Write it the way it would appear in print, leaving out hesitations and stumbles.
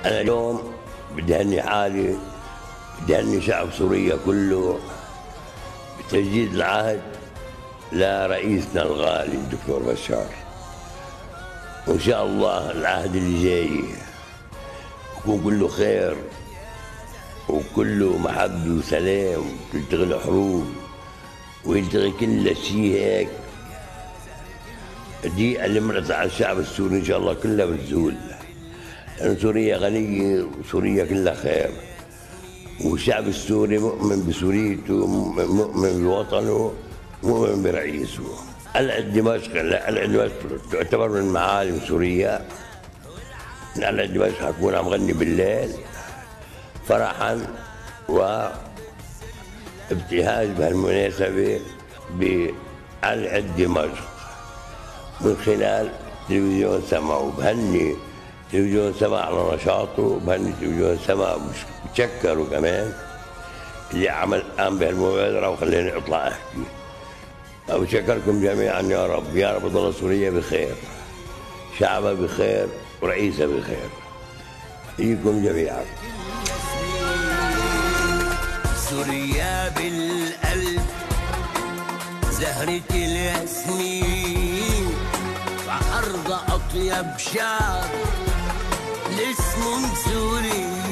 أنا اليوم بدي أهني حالي، بدي أهني شعب سوريا كله بتجديد العهد لرئيسنا الغالي الدكتور بشار. وإن شاء الله العهد اللي جاي يكون كله خير وكله محبة وسلام، وتلتغي الحروب ويلتغي كل شيء هيك. الضيقة اللي مرت على الشعب السوري إن شاء الله كلها بتزول، لأن سوريا غنية وسوريا كلها خير، والشعب السوري مؤمن بسوريته، مؤمن بوطنه، مؤمن برئيسه. قلعة دمشق تعتبر من معالم سوريا. قلعة دمشق حكون عم غني بالليل فرحا وابتهاج بهالمناسبة بقلعة دمشق من خلال تلفزيون سما. وبهني تلفزيون سما على نشاطه، بهني تلفزيون سما بتشكروا كمان اللي قام بهالمبادرة وخلاني اطلع احكي. بشكركم جميعا يا رب، يا رب تضل سوريا بخير، شعبها بخير ورئيسها بخير. احييكم جميعا. سوريا بالقلب زهرة الياسمين، وعرض أطيب شعب لاسم سوري.